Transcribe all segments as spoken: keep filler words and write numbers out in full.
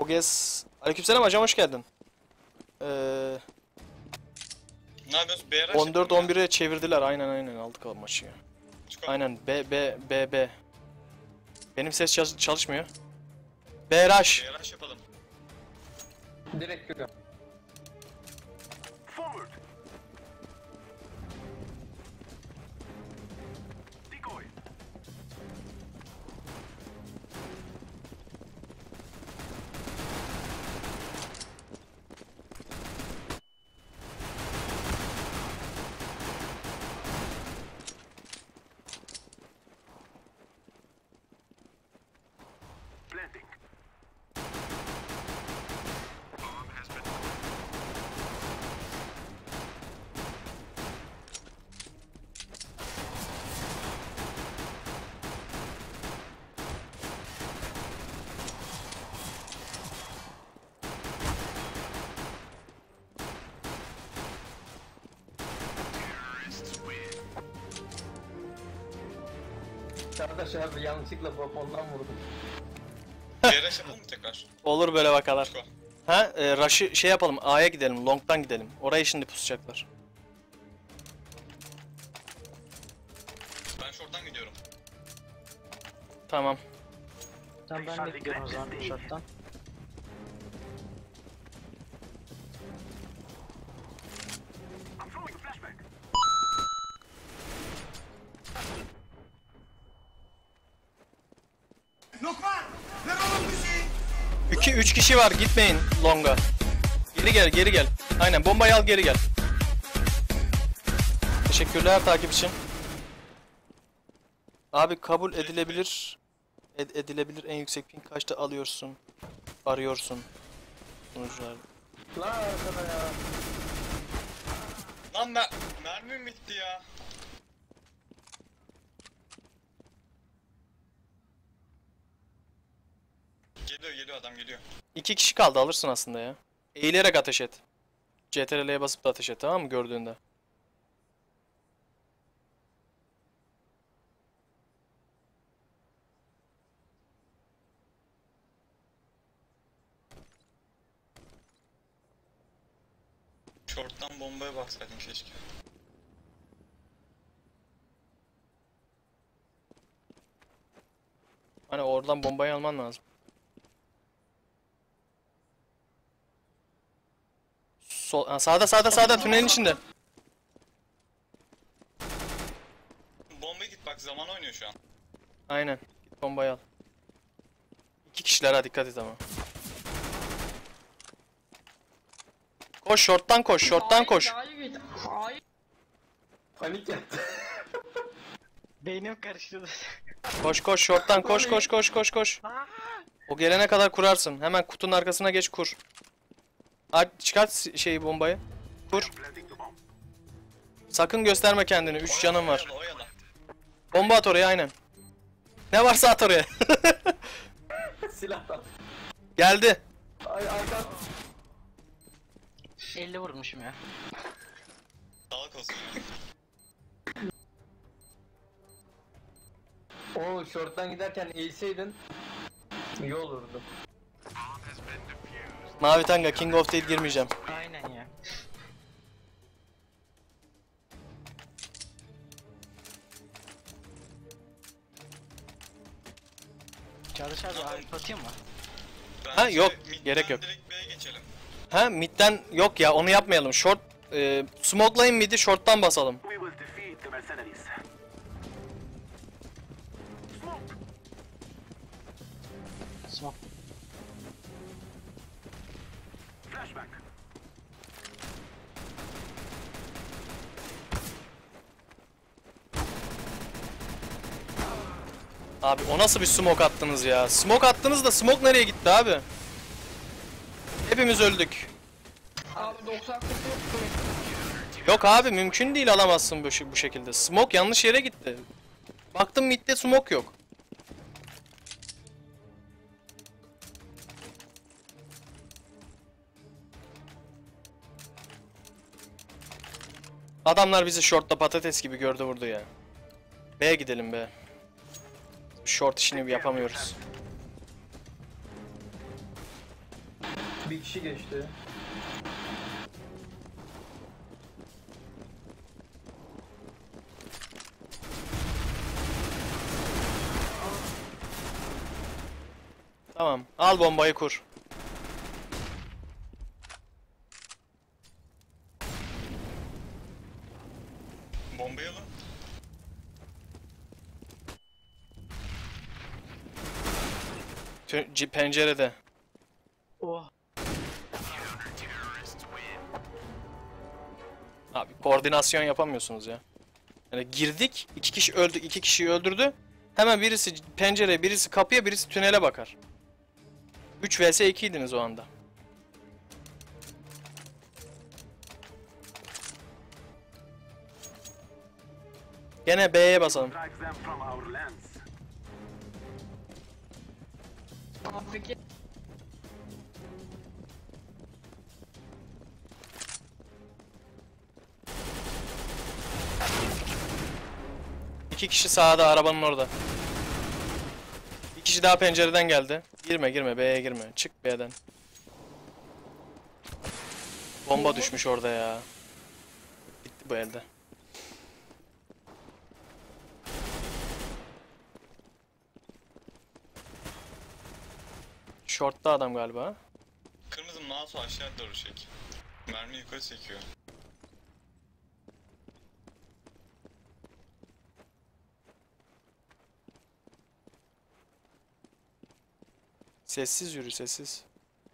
Oges. Aleykümselam hocam, hoş geldin. Ee, Ne yapıyorsun? B R on dört on bire çevirdiler. Aynen aynen aldık o maçı ya. Çıkalım. Aynen B B B B. Benim ses çal- çalışmıyor. B R H. B R yapalım. Direkt yürü. Kardeş abi yanlışlıkla balkondan vurdum. B R yapalım mı tekrar? Olur böyle vakalar. Çıkalım. Ha, e, Rush'ı şey yapalım. A'ya gidelim. Long'dan gidelim. Orayı şimdi pusacaklar. Ben short'tan gidiyorum. Tamam. Tamam ben de gidiyorum o zaman shot'tan. iki üç kişi var. Gitmeyin Long'a. Geri gel, geri gel. Aynen, bombayı al, geri gel. Teşekkürler takip için. Abi kabul edilebilir. Ed- edilebilir en yüksek ping kaçta alıyorsun? Arıyorsun. Sonuçlar. La arkada ya. Lan mer mermim bitti ya. Geliyor geliyor adam geliyor. İki kişi kaldı, alırsın aslında ya. Eğilerek ateş et. C T R L'ye basıp da ateş et, tamam mı, gördüğünde. Short'tan bombaya baksaydım keşke. Hani oradan bombayı alman lazım. Sol, ha, sağda sağda sağda tünelin içinde. Bomba git bak, zaman oynuyor şu an. Aynen. Git bombayı al. İki kişiler, ha dikkat et ama. Koş short'tan koş, short'tan koş. Panik yaptı. Beynim karıştı. Koş koş short'tan koş koş koş koş koş. O gelene kadar kurarsın. Hemen kutunun arkasına geç, kur. Hadi çıkart şeyi, bombayı. Kur. Sakın gösterme kendini. üç canın var. Oyala, oyala. Bomba at oraya, aynen. Ne varsa at oraya. Silahtan. Geldi. Ay arkan. elli vurmuşum ya. Sağlık olsun ya. Oo short'tan giderken eğilseydin iyi olurdu. Mavi tanga King of değil, girmeyeceğim. Aynen ya. Çalış abi, abi atayım mı? Bence Ha, yok, midden gerek yok. Direkt B'ye geçelim. Ha, midden yok ya, onu yapmayalım. Short e, smokelayın midi, short'tan basalım. Smoke. Abi o nasıl bir smoke attınız ya? Smoke attınız da smoke nereye gitti abi? Hepimiz öldük. Abi doksan kırk yok. Yok abi, mümkün değil, alamazsın bu, şi- bu şekilde. Smoke yanlış yere gitti. Baktım midde smoke yok. Adamlar bizi short'ta patates gibi gördü, vurdu ya. B'ye gidelim be. Short işini yapamıyoruz. bir kişi geçti. Tamam. Al bombayı kur. Bombayı alın. Tü- c- pencerede. Oh. Abi koordinasyon yapamıyorsunuz ya. Yani girdik, iki kişi öldü, iki kişiyi öldürdü. Hemen birisi pencereye, birisi kapıya, birisi tünele bakar. üç vs ikiydiniz o anda. Gene B'ye basalım. İki kişi sağda, arabanın orada. Bir kişi daha pencereden geldi. Girme girme, B'ye girme. Çık B'den. Bomba düşmüş orada ya. Bitti bu elde. Short'ta adam galiba. Kırmızı mouse'u aşağı doğru çek. Mermi yukarı çekiyor. Sessiz yürü, sessiz.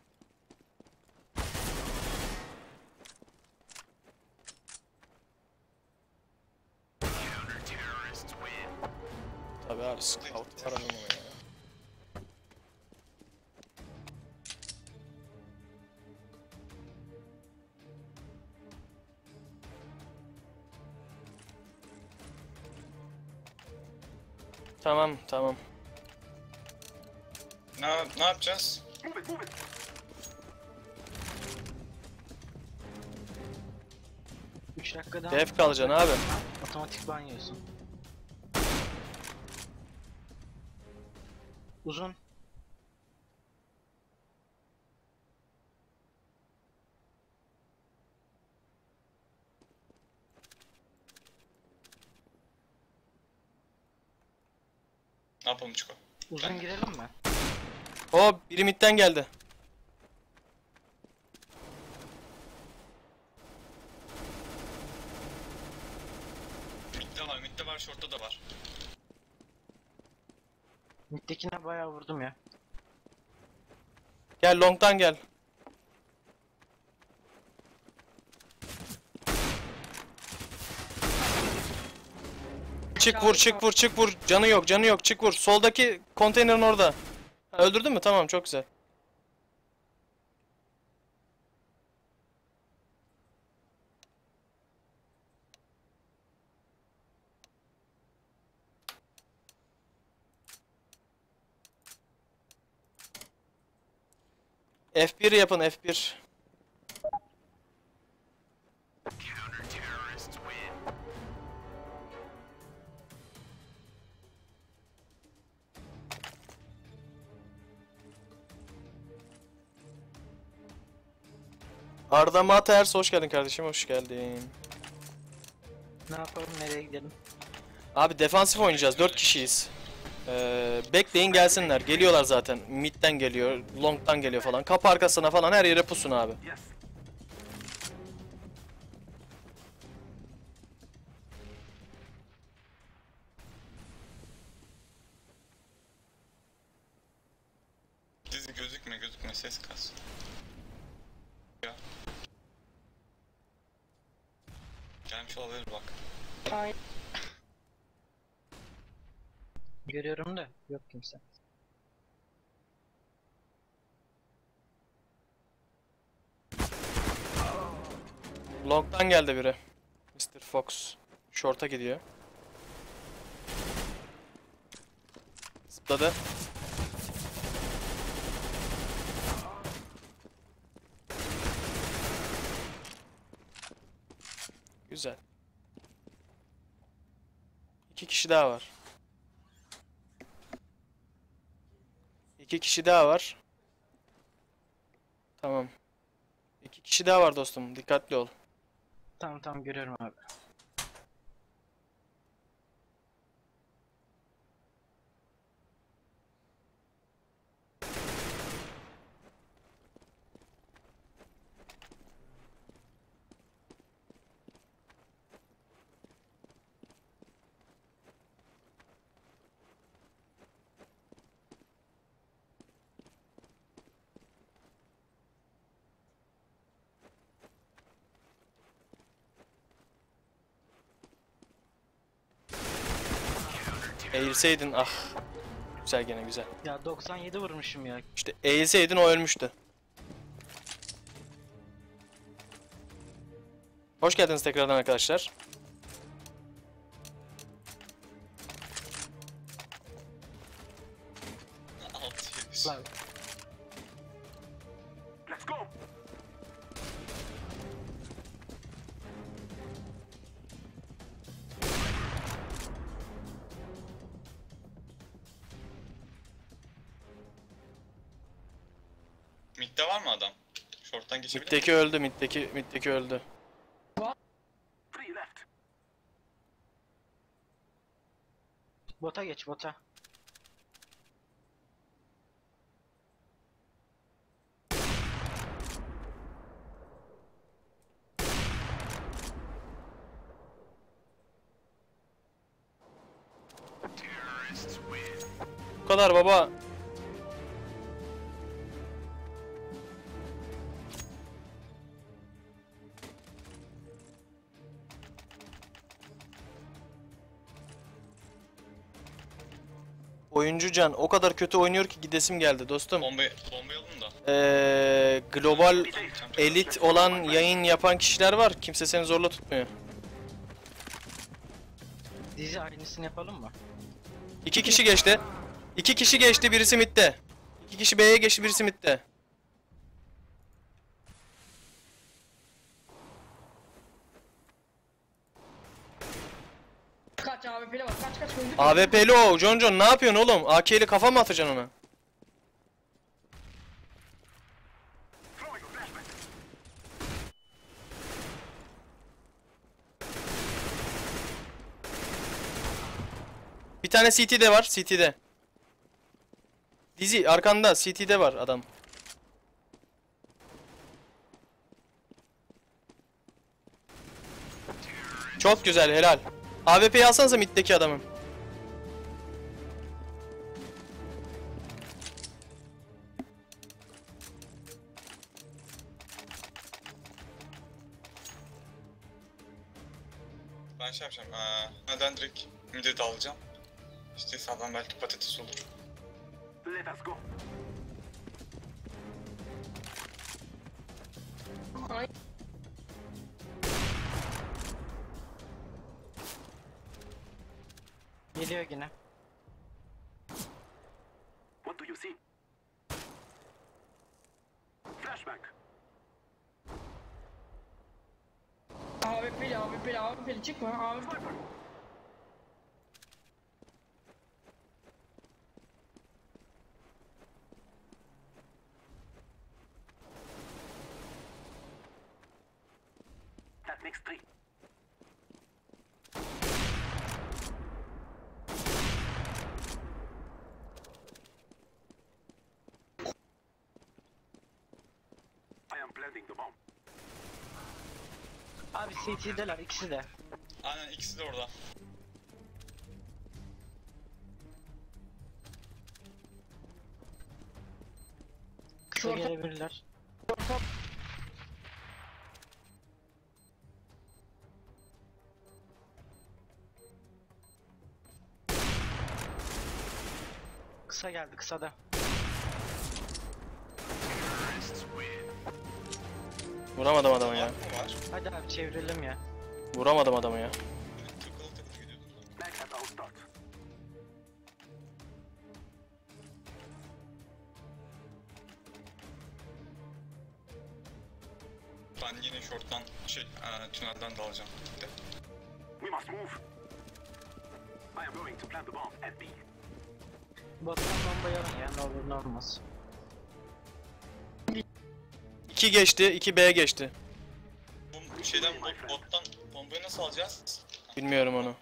Tabii abi, scout var ama ya. Tamam, tamam. Ne, ne yapacağız? üç dakikada Def kalacaksın abi. otomatik ban yiyorsun. Uzun. Ne yapalım Çiko? Uzun girelim mi? Hop, biri midden geldi. Mid'de var, mid'de var, short'ta da var. Mid'dekine bayağı vurdum ya. Gel long'dan gel. Çık vur, çık vur, çık vur. Canı yok, canı yok. Çık vur. Soldaki konteynerin orada. Ha, öldürdün mü? Tamam, çok güzel. F bir yapın, F bir. Arda Maters, hoş geldin kardeşim, hoş geldin. Ne yapalım, nereye gidelim? Abi defansif oynayacağız, dört kişiyiz. Ee, bekleyin gelsinler, geliyorlar zaten. Mid'den geliyor, long'dan geliyor falan. Kapı arkasına falan her yere pusun abi. Dizi gözükme, gözükme, ses kas. Ya. Gelmiş olabilir bak. Görüyorum da yok kimse. Long'dan geldi biri. mister Fox. Short'a gidiyor. Zıpladı. Güzel. İki kişi daha var. İki kişi daha var. Tamam. İki kişi daha var dostum. Dikkatli ol. Tamam tamam görüyorum abi. Eğilseydin ah. Güzel gene güzel. Ya doksan yedi vurmuşum ya. İşte eğilseydin o ölmüştü. Hoş geldiniz tekrardan arkadaşlar. altı yedi. Lan Mid'de var mı adam? Short'tan geçebilir mi? Middeki öldü, middeki, middeki öldü. bota geç bota. Bu kadar baba. Oyuncu Can o kadar kötü oynuyor ki gidesim geldi dostum. Bombayı, bombayı alın da. Ee, global Champion- elit olan yayın yapan kişiler var. Kimse seni zorla tutmuyor. Dizi aynısını yapalım mı? İki kişi geçti. İki kişi geçti, birisi midde. İki kişi B'ye geçti, birisi midde. Kaç A W P'li var, kaç kaç öldük. A W P'li o. John John ne yapıyorsun oğlum? A K ile kafa mı atacaksın ona? Bir tane C T'de var, C T'de. Dizi arkanda, C T'de var adam. Çok güzel, helal. A W P'yi alsanıza middeki adamın. Ben şey yapacağım. Ee, neden direkt mid'e dalacağım. İşte sağdan belki patates olur. Ay, Geliyor yine. What do you see? Flashback. A W P'li, A W P'li, A W P'li çıkma. A W P. That makes three. I am planting the bomb. Abi C T'deler ikisi de. Aynen ikisi de orada. Kısa Şorta- gelebilirler. Kısa geldi kısa da. Vuramadım adamı ya. Var mı var? Hadi abi çevirelim ya. Vuramadım adamı ya. Tıkılı tıkılı gidiyordum. Back at our start. Ben yine short'tan şey, e, tünelden dalacağım. Bir de. We must move. I am going to plant the bomb at B. Bottan bombayı alın ya ne olur ne olmaz. iki geçti, iki B geçti. Bu şeyden bot, bottan bombayı nasıl alacağız? Bilmiyorum onu.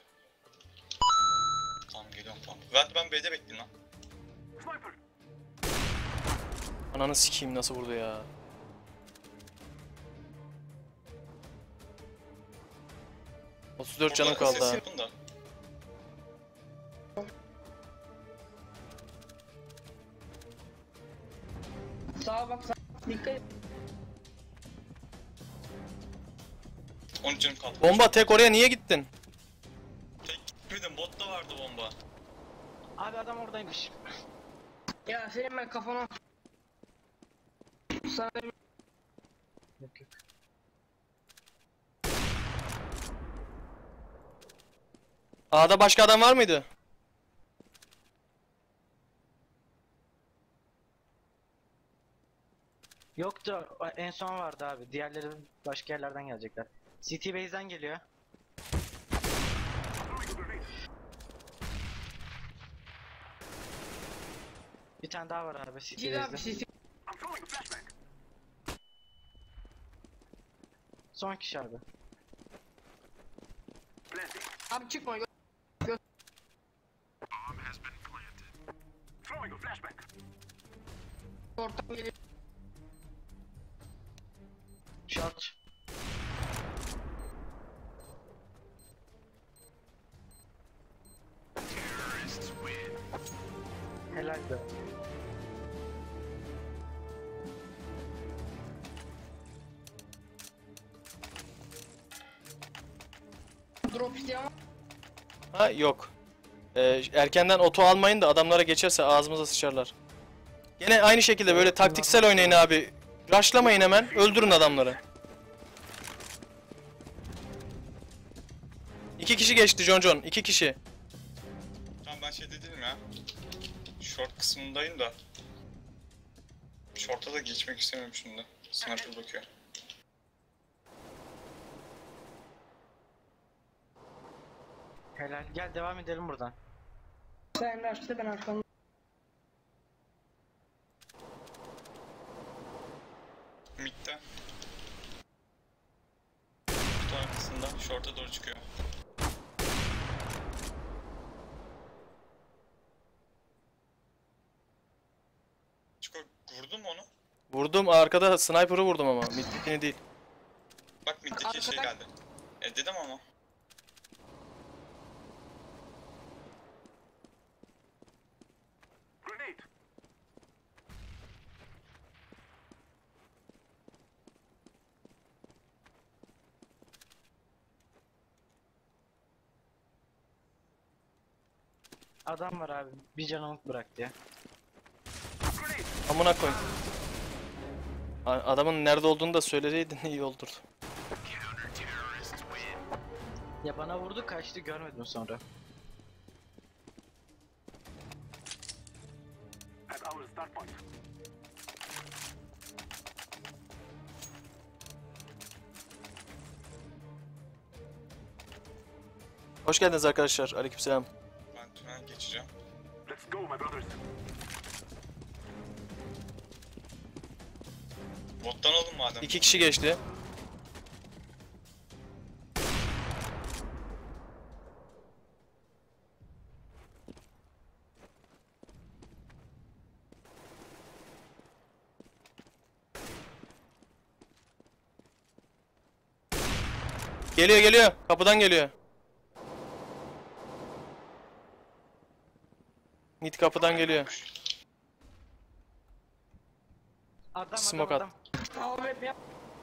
Tamam geliyorum tamam. Ben, ben B'de bekleyeyim lan. Sniper! Ananı sikeyim nasıl vurdu ya. otuz dört canım Burada kaldı ses ha. yapın da. Sağa bak sağa. Dikkat et. on üç canım kaldı. Bomba tek oraya niye gittin? Tek gitmedim, botta vardı bomba. Abi adam oradaymış. Ya senin ben kafana. Sana Yok yok. A'da başka adam var mıydı? Yoktu. En son vardı abi. Diğerleri başka yerlerden gelecekler. City base'den geliyor. Throwing a grenade. Bir tane daha var abi City Cid abi base'de. sisi. I'm throwing a flashbang. Son kişi abi. Planting. Abi çıkma. gö- Bomb has been planted. Throwing a flashbang. Ortam geliyor. Short. Terrorists win. Helal be. Drop isteyen var. Ha yok. Ee, erkenden oto almayın da adamlara geçerse ağzımıza sıçarlar. Yine aynı şekilde böyle taktiksel oynayın abi. Rushlamayın hemen, öldürün adamları. İki kişi geçti John John, iki kişi. Tamam ben şeyde değilim ya. Short kısmındayım da. Short'a da geçmek istemiyorum şimdi. Sniper bakıyor. Helal. Gel devam edelim buradan. Sen raşta ben arkamda. Mid'de. Kutu arkasında short'a doğru çıkıyor. Çıkıyor. Vurdun mu onu? Vurdum, arkada sniper'ı vurdum ama, middekini değil. Bak mid'deki şey Arkadan- geldi. E dedim ama. Grenade. Adam var abi. Bir canımlık bıraktı ya. Grenade. Amına koy. A- Adamın nerede olduğunu da söyleseydin iyi olurdu. Counter-terrorists win. Ya bana vurdu kaçtı görmedim sonra. At our start point. Hoş geldiniz arkadaşlar, aleykümselam. Ben tünel geçeceğim. Let's go, my brothers. Bottan alın madem. İki kişi geçti. Geliyor geliyor, kapıdan geliyor. Mid kapıdan geliyor. Adam Smoke adam at. adam. Abi yap.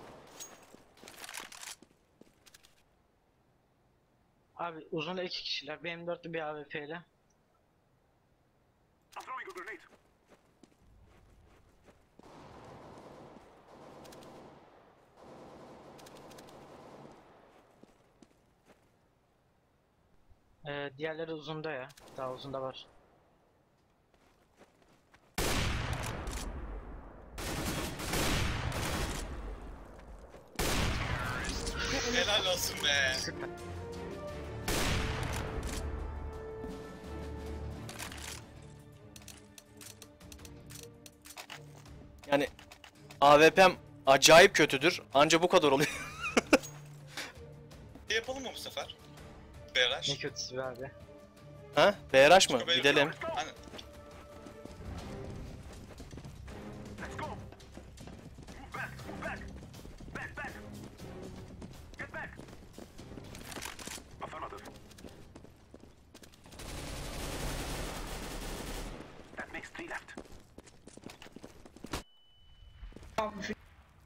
Abi uzunla iki kişiler. Bir M dörtlü bir A W P ile. I'm throwing a grenade. Ee, diğerleri uzunda ya. Daha uzunda var. Helal olsun be. Süper. Yani A W P'm acayip kötüdür. Anca bu kadar oluyor. Ne yapalım mı bu sefer? Beyler. Ne kötüsü be abi. Ha? B R H mı? Çıkı beyler. Gidelim. Hani Let's go. Move back, move back. Back, back. Get back. Affirmative. That makes three left. Abi fil.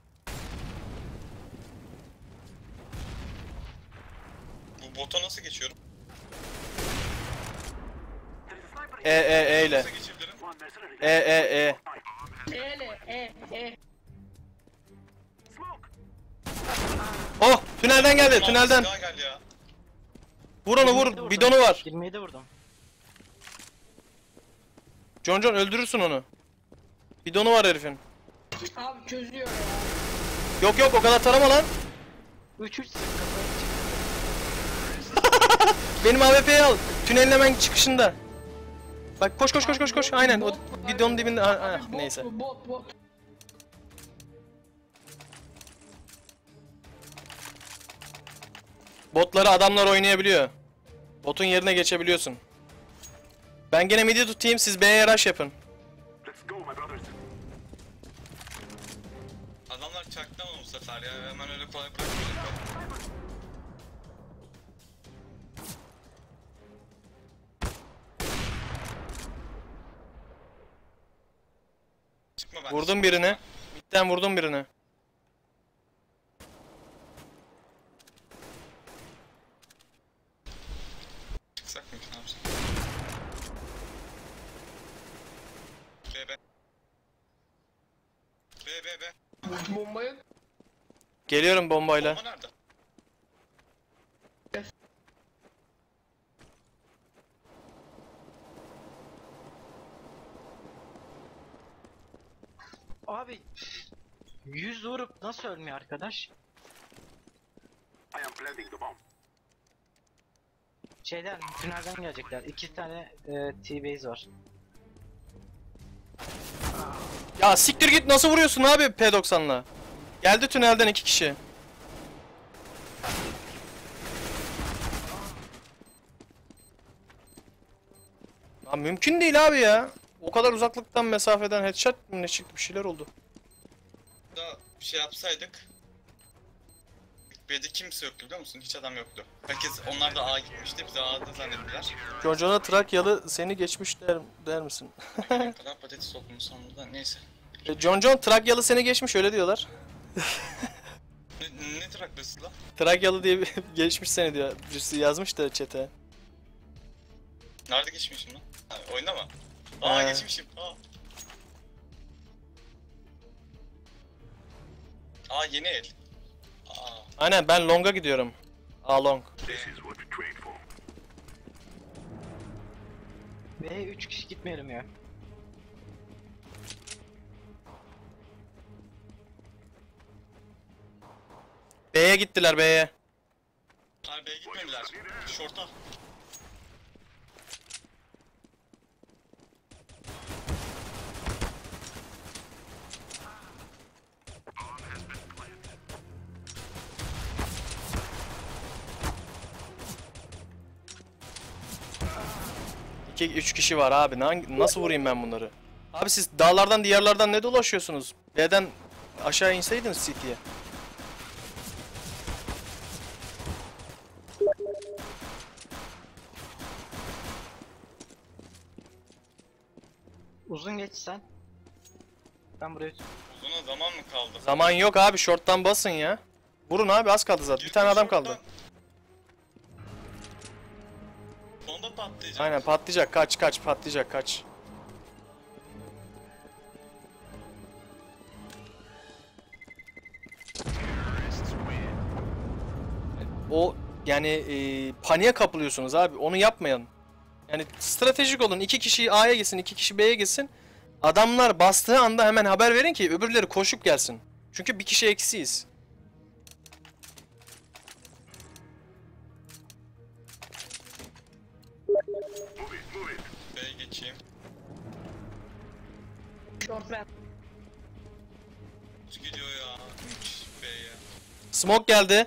bu bota nasıl geçiyorum? There is a sniper E here. E E ile. Nasıl geçebilirim? One mercenary E E E. E'le E E. Smoke. Oh! Tünelden geldi, Ulan tünelden. silah geldi ya. Vur onu yirmi yedi vur. vurdum. Bidonu var. yirmi yedi vurdum. John John öldürürsün onu. Bidonu var herifin. Abi çözüyor ya. Yok yok o kadar tarama lan. üç üç sık kafaya çıktı. Benim A W P'yi al. Tünelin hemen çıkışında. Bak koş koş koş koş koş. Aynen o bidonun dibinde. Ah, ah, Bot neyse. bu, bot bot. Botları adamlar oynayabiliyor. Botun yerine geçebiliyorsun. Ben gene midi tutayım, siz B'ye rush yapın. Let's go, my brothers. Adamlar çaktı ama bu sefer ya. Hemen öyle kolay bırakmıyorlar. Çıkma ben. Vurdum birini. Midden vurdum birini. Çıksak mı ki ne yapsak? B B. B B B. Bombayı Geliyorum bombayla. Bomba nerede? Abi yüz vurup nasıl ölmüyor arkadaş? I am planting the bomb. Şeyden, tünelden gelecekler. İki tane e, T-base var. Ya siktir git, nasıl vuruyorsun abi P doksanla? Geldi tünelden iki kişi. Ya mümkün değil abi ya. O kadar uzaklıktan mesafeden headshot mı ne çıktı, bir şeyler oldu. Da bir şey yapsaydık. B'de kimse yoktu biliyor musun? Hiç adam yoktu. Herkes, onlar da A'ya gitmişti. Bizi A'da zannettiler. John John'a Trakyalı seni geçmiş der, der misin? Ne kadar patates olduğunu sandım da neyse. E, John John Trakyalı seni geçmiş öyle diyorlar. Ne, ne traklısı lan? Trakyalı diye bir- geçmiş seni diyor. Birisi yazmış da chat'e. Nerede geçmişim lan? Ha, oyunda mı? Aa He. geçmişim. Aa. Aa yeni el. Aa. Aynen ben long'a gidiyorum. A long. This is what we trained for. Ve üç kişi gitmeyelim ya. B'ye gittiler B'ye. Hayır B'ye gitmediler. Short'a. İki, üç kişi var abi. Hangi- Nasıl vurayım ben bunları? Abi siz dağlardan diyarlardan ne dolaşıyorsunuz? B'den aşağı inseydiniz City'ye. Uzun geç sen. Ben buraya Uzuna zaman mı kaldı? Zaman yok abi, short'tan basın ya. Vurun abi, az kaldı zaten. Bir tane adam kaldı. Sonunda patlayacak. Aynen patlayacak. Kaç kaç patlayacak kaç. O yani e, paniğe kapılıyorsunuz abi. Onu yapmayın. Yani stratejik olun. İki kişi A'ya gitsin, iki kişi B'ye gitsin. Adamlar bastığı anda hemen haber verin ki öbürleri koşup gelsin. Çünkü bir kişi eksiyiz. Move it, move it. B'ye geçeyim. short ben. Gidiyor ya. Smoke geldi.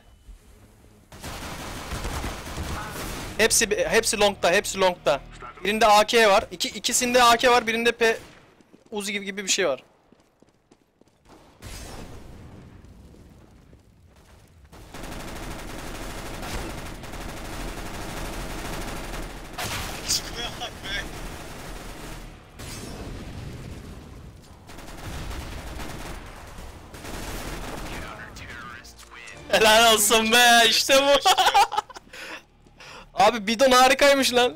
Hepsi hepsi long'da, hepsi long'da. Birinde A K var. İki ikisinde A K var, birinde P Uzi gibi gibi bir şey var. Çıkmaya bak be. Helal olsun be, işte bu. Abi bidon harikaymış lan.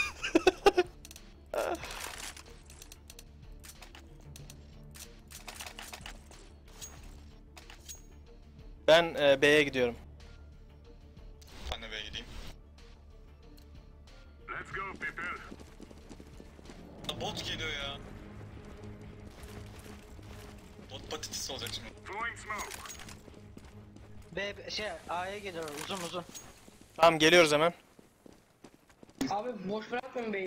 Ben e, B'ye gidiyorum. Ben de B'ye gideyim. Let's go, people. Bot geliyor ya. Bot patates olacak şimdi. Throwing smoke. B B- şey A'ya geliyor uzun uzun. Tamam geliyoruz hemen. Abi boş bırakmayın bey.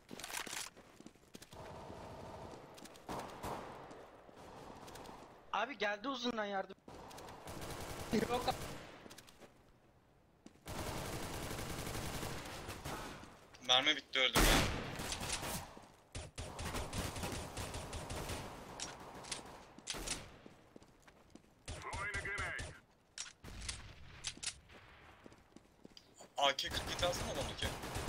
Abi geldi uzundan yardım. Yok abi. Mermi bitti, öldüm ya. Throwing a grenade. A K kırk yedi alsana adamdaki.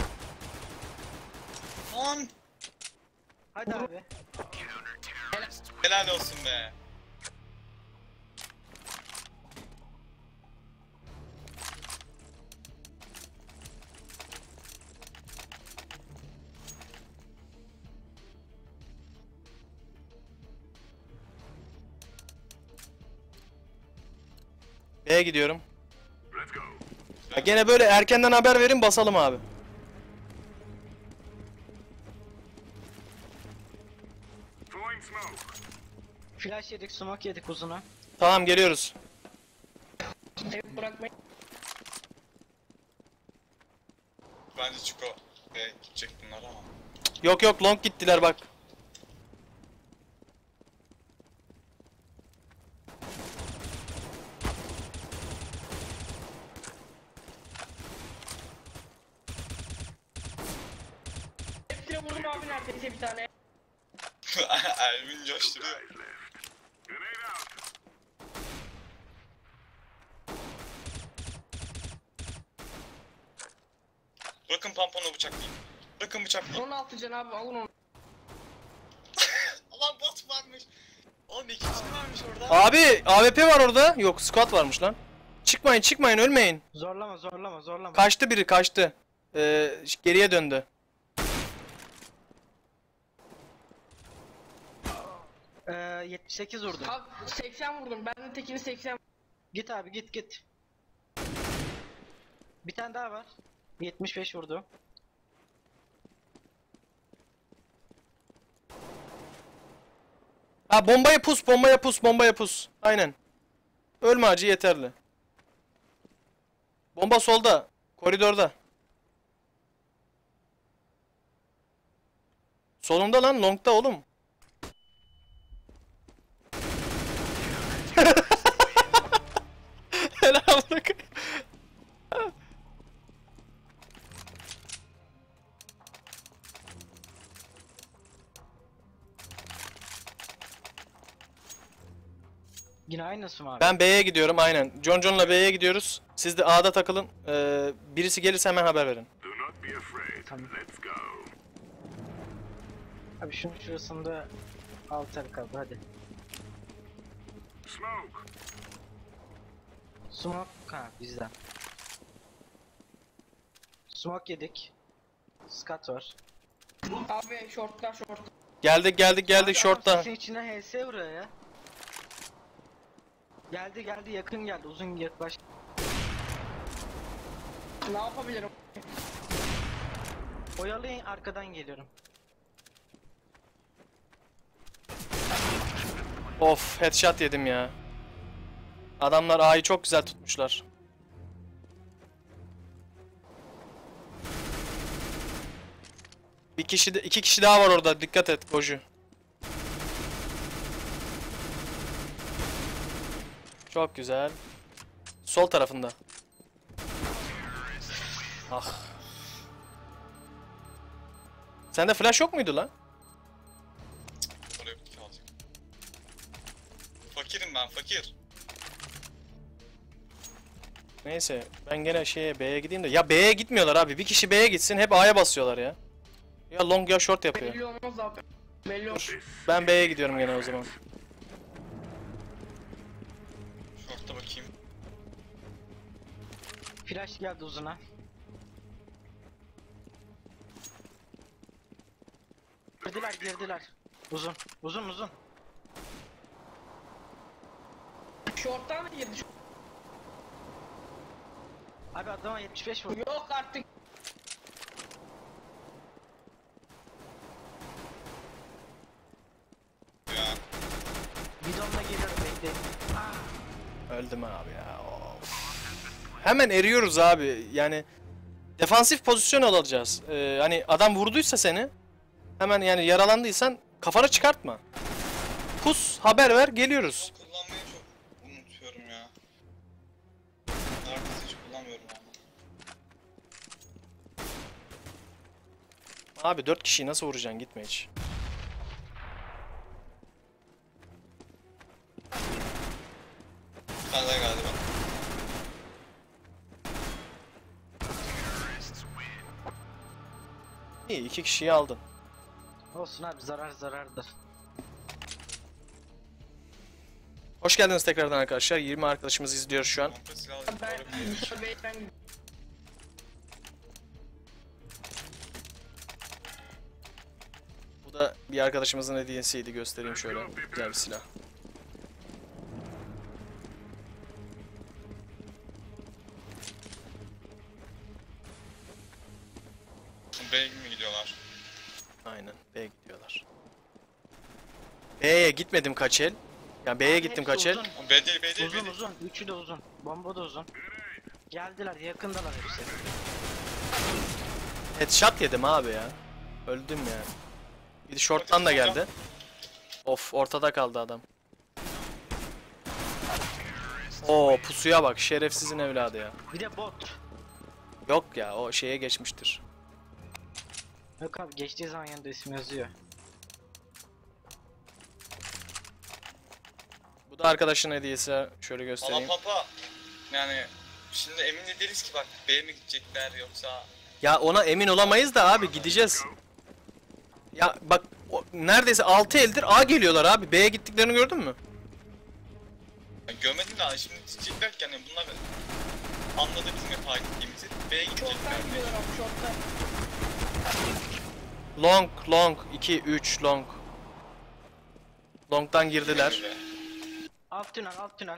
Lan! Hadi abi. Helal olsun be. B'ye gidiyorum. Let's go. Ya gene böyle erkenden haber verin, basalım abi. Throwing smoke. Flash yedik, smoke yedik uzuna. Tamam geliyoruz. Tek bırakmayın. Bence Çiko B'ye gidecek bunlar ama. Yok yok, long gittiler bak. Hepsine vurdum abi neredeyse bir tane. Elvin coşturuyor. Guys left. Grenade out. Bırakın pamponu bıçaklayayım. Bırakın bıçaklayayım. on altı can abi alın onu. Ulan bot varmış. Oğlum iki kişi varmış orada. Abi A W P var orada. Yok, squad varmış lan. Çıkmayın çıkmayın, ölmeyin. Zorlama zorlama zorlama. Kaçtı biri, kaçtı. Ee, geriye döndü. Ee, yetmiş sekiz vurdum. Abi seksen vurdum. Ben de tekini seksen. Git abi git git. Bir tane daha var. yetmiş beş vurdu. Ha, bombaya pus, bombaya pus, bombaya pus. Aynen. Ölme acı, yeterli. Bomba solda. Koridorda. Solunda lan, longda oğlum. Helal bak. Yine aynısı mı abi? Ben B'ye gidiyorum aynen. John John'la B'ye gidiyoruz. Siz de A'da takılın. Ee, birisi gelirse hemen haber verin. Do not be afraid. Tamam. Let's go. Abi şunun şurasında altar kaldı hadi. Smoke. Smoke ha bizden. Smoke yedik. Scat var. Abi shortlar short. Geldik geldik geldik Abi short'ta. adam sesin içine H S vuruyor ya. Geldi geldi yakın geldi uzun yaklaş. Ne yapabilirim? Oyalayın arkadan geliyorum. Of, headshot yedim ya. Adamlar A'yı çok güzel tutmuşlar. Bir kişi de, iki kişi daha var orada, dikkat et Goju. Çok güzel. Sol tarafında. Ah. Sende flash yok muydu lan? Oraya bir kalacak. Fakirim ben, fakir. Neyse ben gene şeye B'ye gideyim de. Ya B'ye gitmiyorlar abi. Bir kişi B'ye gitsin, hep A'ya basıyorlar ya. Ya long ya short yapıyor. Belli olmaz abi. Belli olmaz. Ben B'ye gidiyorum gene o zaman. Short'a bakayım. Flash geldi uzuna. Girdiler girdiler. Uzun. Uzun uzun. Short'tan da girdi. Abi adama yetmiş beş vurdu. Yok artık. Ya. Bidonla geliyorum bekleyin. Öldüm abi ya. Of. Hemen eriyoruz abi. Yani defansif pozisyon alacağız. Ee, hani adam vurduysa seni, hemen yani yaralandıysan kafanı çıkartma. Pus, haber ver, geliyoruz. Kullanmayı çok unutuyorum ya. Neredeyse hiç kullanmıyorum ama. Abi dört kişiyi nasıl vuracaksın, gitme hiç. Bir tane daha galiba. İyi, iki kişiyi aldın. Olsun abi zarar zarardır. Hoş geldiniz tekrardan arkadaşlar. yirmi arkadaşımız izliyor şu an. Komple silah Ben alayım. Mustafa Bey ben Bu da bir arkadaşımızın hediyesiydi, göstereyim şöyle. Güzel bir silah. B'ye mi gidiyorlar? Aynen, B'ye gidiyorlar. B'ye gitmedim kaç el. Yani B'ye Abi gittim hepsi kaç el. uzun. O B değil, B değil, B Uzun değil. uzun. Üçü de uzun. Bomba da uzun. Geldiler yakındalar hepsi. Headshot yedim abi ya. Öldüm yani. Bir de short'tan da geldi. Of, ortada kaldı adam. Oo, pusuya bak, şerefsizin evladı ya. Bir de bot. Yok ya, o şeye geçmiştir. Yok abi geçtiği zaman yanında isim yazıyor. Bu da arkadaşın hediyesi, şöyle Valla göstereyim. papa. Yani şimdi emin de değiliz ki bak B'ye mi gidecekler yoksa... Ya ona emin olamayız da abi, gideceğiz. Ya bak, o, neredeyse altı eldir A geliyorlar abi. B'ye gittiklerini gördün mü? Yani görmedim de şimdi diyecekler ki yani bunlar anladı bizim hep takip ettiğimizi. B'ye gidecekler. short'tan gidiyorlar abi short'tan. Long, long, iki, üç, long. Long'dan girdiler. Alt tünel alt tünel.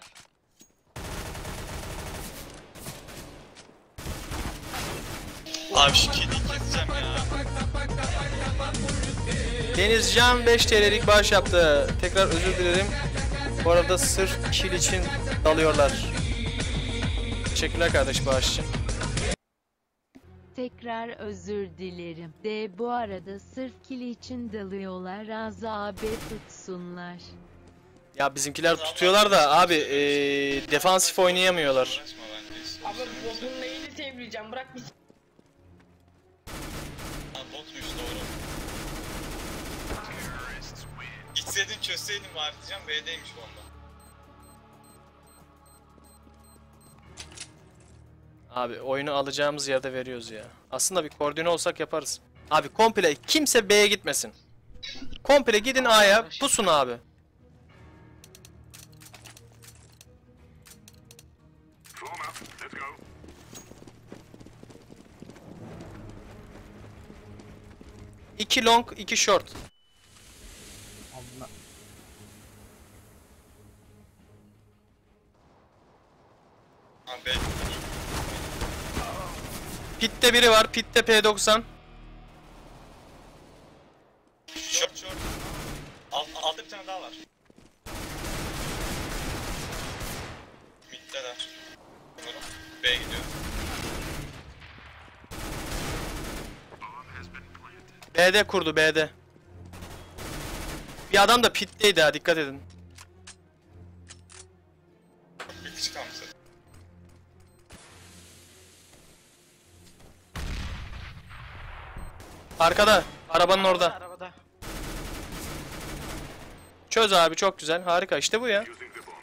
Abi şu kediyi keseceğim ya. Denizcan beş T L'lik bağış yaptı. Tekrar özür dilerim. Bu arada sırf kill için dalıyorlar. Teşekkürler kardeş bağış için. Tekrar özür dilerim. De bu arada sırf kili için dalıyorlar. Azabe tutsunlar. Ya bizimkiler tutuyorlar da abi ee, defansif oynayamıyorlar. Uğraşma bence. Abi botun neyini sevleyeceğim bırak bir Ha botmuş doğru. Gitseydim çözseydim var diyeceğim B'deymiş bomba. Abi oyunu alacağımız yerde veriyoruz ya. Aslında bir koordine olsak yaparız. Abi komple kimse B'ye gitmesin. Komple gidin A'ya, pusun abi. Form up. Let's go. iki long, iki short. Allah. Ha B. Pit'te biri var, Pit'te P doksan. Short short. Alt, altta bir tane daha var. Mid'deler. Umarım. B gidiyor. B'de kurdu, B'de. Bir adam da Pit'teydi ha, dikkat edin. Bir kişi kalmış zaten. Arkada. Arabanın orada. Arabada. Çöz abi, çok güzel. Harika, işte bu ya. Using the bomb.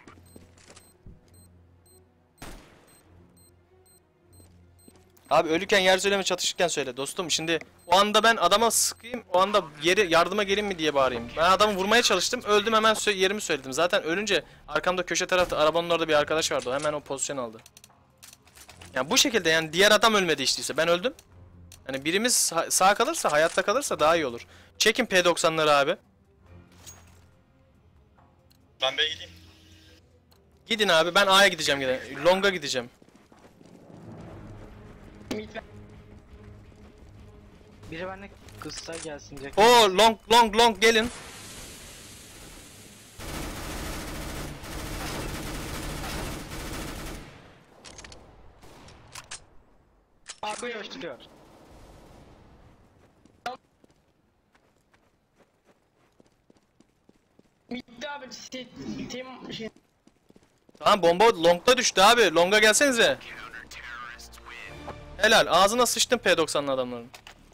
Abi ölürken yer söyleme, çatışırken söyle dostum. Şimdi o anda ben adama sıkayım, o anda yeri yardıma gelin mi diye bağırayım. Ben adamı vurmaya çalıştım, öldüm, hemen sö- yerimi söyledim. Zaten ölünce arkamda köşe tarafta arabanın orada bir arkadaş vardı, o hemen o pozisyon aldı. Yani bu şekilde, yani diğer adam ölmedi işteyse ben öldüm. Yani birimiz sa- sağ kalırsa, hayatta kalırsa daha iyi olur. Çekin P doksanları abi. Ben B'ye gideyim. Gidin abi, ben A'ya gideceğim yine. Long'a gideceğim. Mid ver. Biri benimle kısa gelsin Jack. O long long long gelin. Abi coşturuyor. Mid'de abi sit team şey. Tamam, bomba long'da düştü abi. Long'a gelsenize. Helal. Ağzına sıçtın P doksanlı adamların.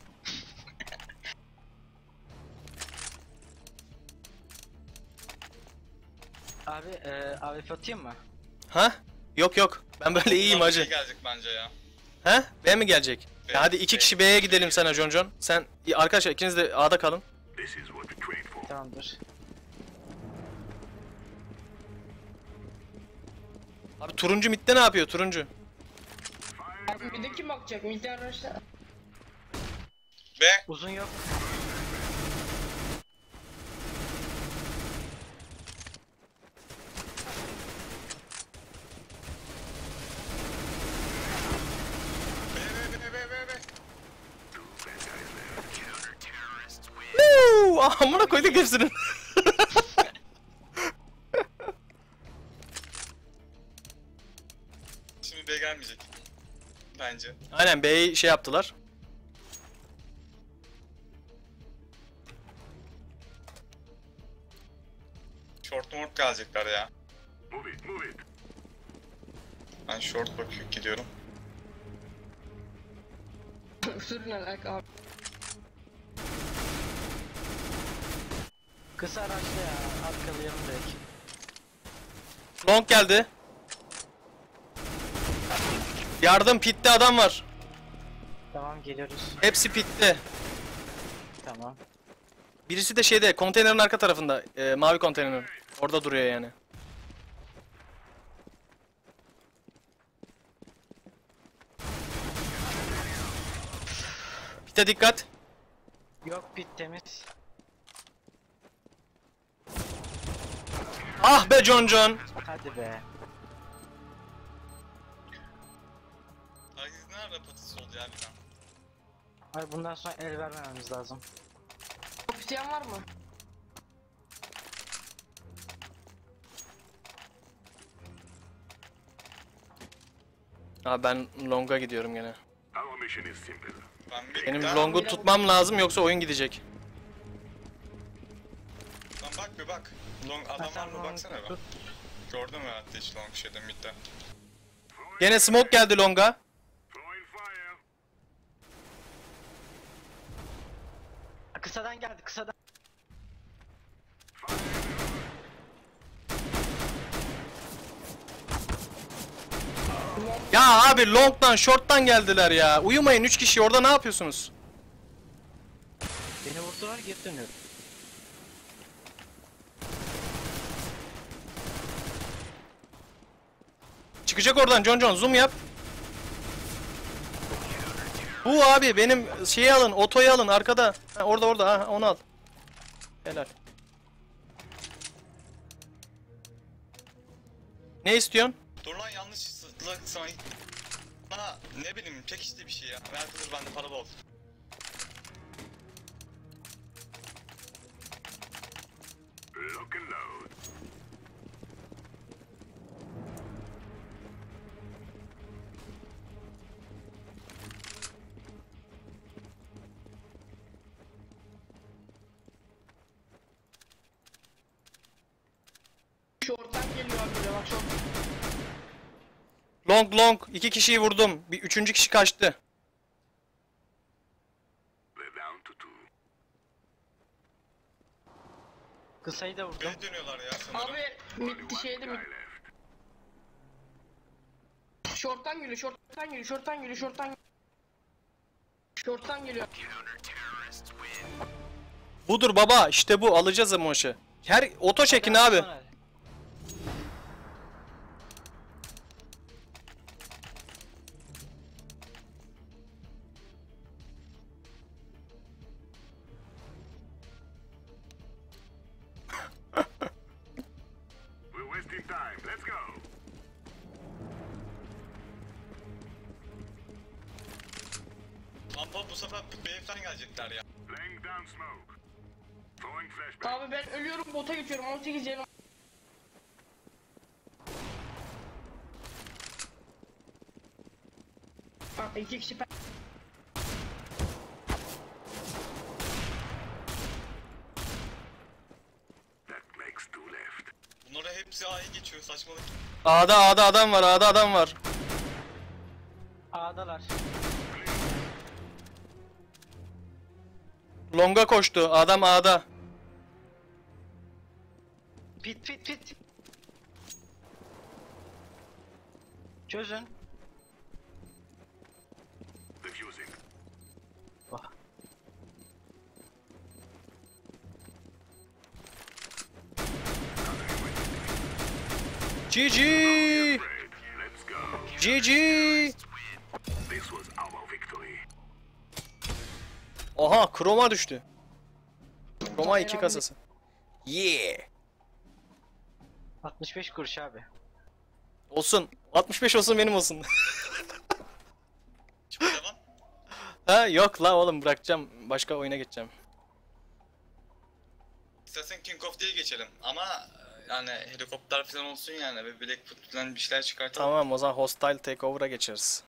Abi e, A W P atayım mı? Ha? Yok yok. Ben böyle iyiyim Bunlar B hacı. gelecek bence ya. Ha? B mi gelecek? B, Ya hadi iki B. kişi B'ye gidelim sana John John. Sen arkadaşlar ikiniz de A'da kalın. This is what we trained for. Tamamdır. Abi turuncu midde ne yapıyor turuncu? Abi mid'e kim bakacak? Mid'de arkadaşlar. B. Uzun yok. B, B, B, B, B, B. Woo! Amına koyduk hepsini. Şimdi B gelmeyecek. Bence. Aynen, B'yi şey yaptılar. Short mort gelecekler ya. Move it, move it. Ben short bakıyor gidiyorum. Sürün alak abi. Kısa araçlı ya. Arkalayalım belki. Long geldi. Yardım, pitte adam var. Tamam geliyoruz. Hepsi pitte. Tamam. Birisi de şeyde, konteynerin arka tarafında. e, mavi konteynerin. Orada duruyor yani. Pite dikkat. Yok pit temiz. Ah be John John. Hadi be. Herkes nerede patisi oldu ya bir an? Abi bundan sonra el vermememiz lazım. Opsiyon var mı? Abi ben long'a gidiyorum gene. Our mission is simple. Ben bir Benim daha- long'u tutmam lazım, yoksa oyun gidecek. Lan bak bir bak. Long adam var Sen mı baksana be. tut. Gördün mü hatta hiç long şeyde midde. Gene smoke geldi long'a. Throwing fire. Kısadan geldi kısadan. Ya abi long'dan short'tan geldiler ya. Uyumayın üç kişi, orada ne yapıyorsunuz? Beni vurdular geri dönüyorum. Çıkacak oradan John John, zoom yap. Bu abi benim şeyi alın, otoyu alın arkada. Ha, orada orada, ha, onu al. Helal. Ne istiyorsun? Dur lan yanlışlıkla sana... Bana ne bileyim çek işte bir şey ya. Herkes bende para bol. Lock and load. Short'tan geliyor abi bir de bak short. Long long, iki kişiyi vurdum. Bir üçüncü kişi kaçtı. We're down to Kısayı da vurdum. B'ye dönüyorlar ya sanırım. Abi mid şeyde mid. Short'tan geliyor, short'tan geliyor, short'tan geliyor, short'tan geliyor. Short'tan geliyor. Budur baba, işte bu, alacağız o maçı. Her oto çekin abi. We're wasting time. Let's go. Pampa bu sefer B'ye falan gelecekler ya. Laying down smoke. Throwing flashbang. Abi ben ölüyorum, bota geçiyorum, on sekiz canım. Ha, iki kişi pen... That makes two left. Bunlara hepsi A'ya geçiyor saçmalık. A'da A'da adam var, A'da adam var. A'dalar. Longa koştu, adam A'da. Pit pit pit. Çözün. Diffusing. Ah. G G! Great. Let's go. G G! This was our victory. Aha, Chroma düştü. Chroma iki kasası. Yeah! altmış beş kuruş abi. Olsun. altmış beş olsun, benim olsun. Şimdi devam. Ha yok la oğlum, bırakacağım. Başka oyuna geçeceğim. İstersen King of diye geçelim ama yani helikopter falan olsun yani ve Blackfoot falan bir şeyler çıkartalım. Tamam, o zaman Hostile Takeover'a geçeriz.